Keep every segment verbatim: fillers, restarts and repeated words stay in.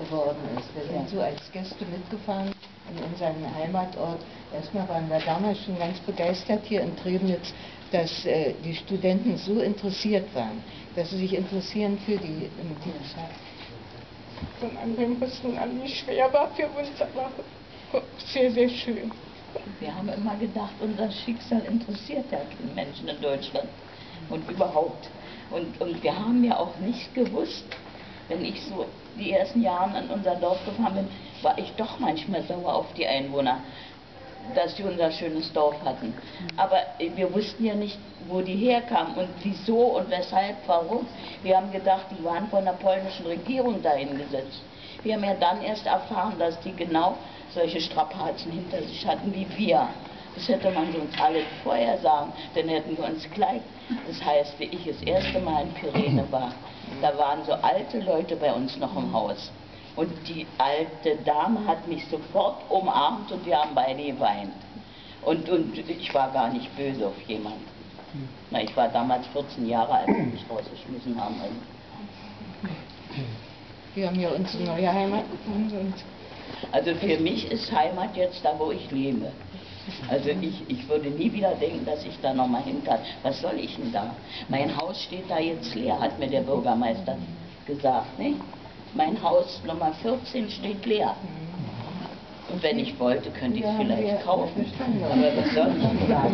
geworden ist. Wir sind so als Gäste mitgefahren in unseren Heimatort. Erstmal waren wir damals schon ganz begeistert hier in Trebnitz, dass äh, die Studenten so interessiert waren, dass sie sich interessieren für die, die Zeit. Von anderen wussten an, wie schwer war für uns, aber sehr, sehr schön. Wir haben immer gedacht, unser Schicksal interessiert ja die Menschen in Deutschland und überhaupt. Und, und wir haben ja auch nicht gewusst, wenn ich so die ersten Jahre an unser Dorf gefahren bin, war ich doch manchmal sauer auf die Einwohner, dass sie unser schönes Dorf hatten. Aber wir wussten ja nicht, wo die herkamen und wieso und weshalb, warum. Wir haben gedacht, die waren von der polnischen Regierung dahin gesetzt. Wir haben ja dann erst erfahren, dass die genau solche Strapazen hinter sich hatten wie wir. Das hätte man uns alle vorher sagen, dann hätten wir uns gleich. Das heißt, wie ich das erste Mal in Kyrene war, da waren so alte Leute bei uns noch im Haus. Und die alte Dame hat mich sofort umarmt und wir haben beide geweint. Und, und ich war gar nicht böse auf jemanden. Na, ich war damals vierzehn Jahre alt, als wir mich rausgeschmissen haben. Also. Wir haben ja unsere neue Heimat gefunden. Also für mich ist Heimat jetzt da, wo ich lebe. Also ich, ich würde nie wieder denken, dass ich da nochmal hin kann. Was soll ich denn da? Mein Haus steht da jetzt leer, hat mir der Bürgermeister gesagt. Ne? Mein Haus Nummer vierzehn steht leer. Und wenn ich wollte, könnte ich es vielleicht kaufen. Aber was soll ich denn sagen?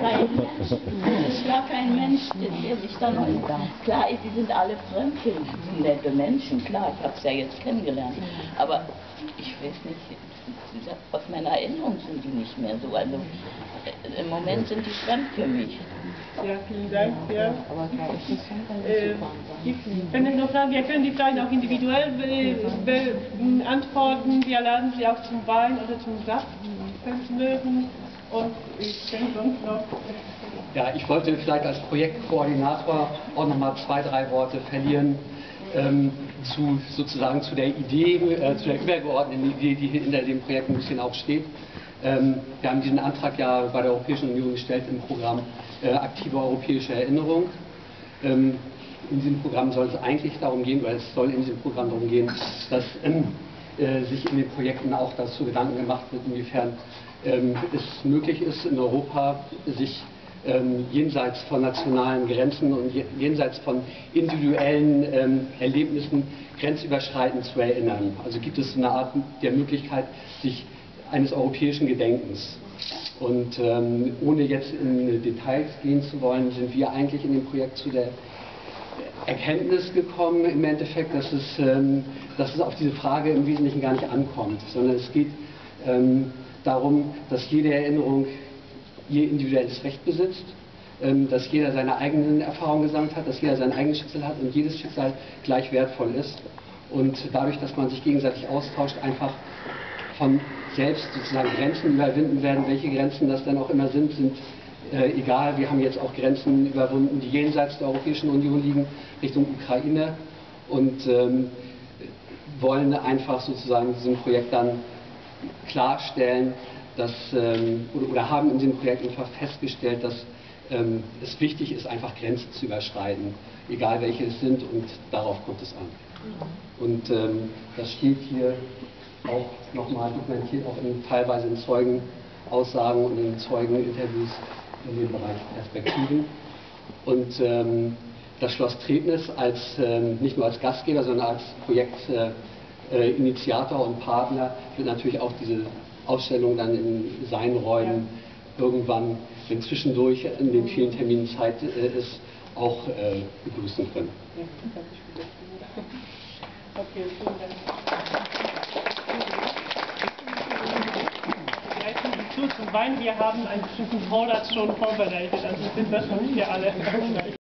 Es ist gar kein Mensch, der sich da noch... Klar, die sind alle Fremdchen, die sind nette Menschen, klar, ich habe es ja jetzt kennengelernt. Aber ich weiß nicht, aus meiner Erinnerung sind die nicht mehr so. Also im Moment sind die fremd für mich. Ja, vielen Dank. Ja. Äh, wenn ich noch fragen, wir können die Fragen auch individuell be beantworten. Wir laden Sie auch zum Wein oder zum Saft, wenn Sie mögen. Und ich denke sonst noch. Ja, ich wollte vielleicht als Projektkoordinator auch noch mal zwei, drei Worte verlieren ähm, zu sozusagen zu der Idee, äh, zu der übergeordneten Idee, die hinter dem Projekt ein bisschen auch steht. Ähm, wir haben diesen Antrag ja bei der Europäischen Union gestellt im Programm äh, Aktive Europäische Erinnerung. Ähm, in diesem Programm soll es eigentlich darum gehen, oder es soll in diesem Programm darum gehen, dass ähm, äh, sich in den Projekten auch dazu Gedanken gemacht wird, inwiefern ähm, es möglich ist, in Europa sich ähm, jenseits von nationalen Grenzen und jenseits von individuellen ähm, Erlebnissen grenzüberschreitend zu erinnern. Also gibt es eine Art der Möglichkeit, sich eines europäischen Gedenkens. Und ähm, ohne jetzt in Details gehen zu wollen, sind wir eigentlich in dem Projekt zu der Erkenntnis gekommen, im Endeffekt, dass es, ähm, dass es auf diese Frage im Wesentlichen gar nicht ankommt, sondern es geht ähm, darum, dass jede Erinnerung ihr individuelles Recht besitzt, ähm, dass jeder seine eigenen Erfahrungen gesammelt hat, dass jeder sein eigenes Schicksal hat und jedes Schicksal gleich wertvoll ist. Und dadurch, dass man sich gegenseitig austauscht, einfach von selbst sozusagen Grenzen überwinden werden. Welche Grenzen das dann auch immer sind, sind äh, egal. Wir haben jetzt auch Grenzen überwunden, die jenseits der Europäischen Union liegen, Richtung Ukraine, und ähm, wollen einfach sozusagen in diesem Projekt dann klarstellen, dass, ähm, oder, oder haben in diesem Projekt einfach festgestellt, dass ähm, es wichtig ist, einfach Grenzen zu überschreiten, egal welche es sind, und darauf kommt es an. Und ähm, das steht hier auch nochmal dokumentiert, auch in, teilweise in Zeugenaussagen und in Zeugeninterviews in dem Bereich Perspektiven. Und ähm, das Schloss Trebnitz als, ähm, nicht nur als Gastgeber, sondern als Projektinitiator äh, und Partner wird natürlich auch diese Ausstellung dann in seinen Räumen irgendwann, wenn zwischendurch in den vielen Terminen Zeit äh, ist, auch äh, begrüßen können. Okay, vielen Dank. Zum Wein, wir haben einen bestimmten Vorrat schon vorbereitet, also sind wahrscheinlich für alle.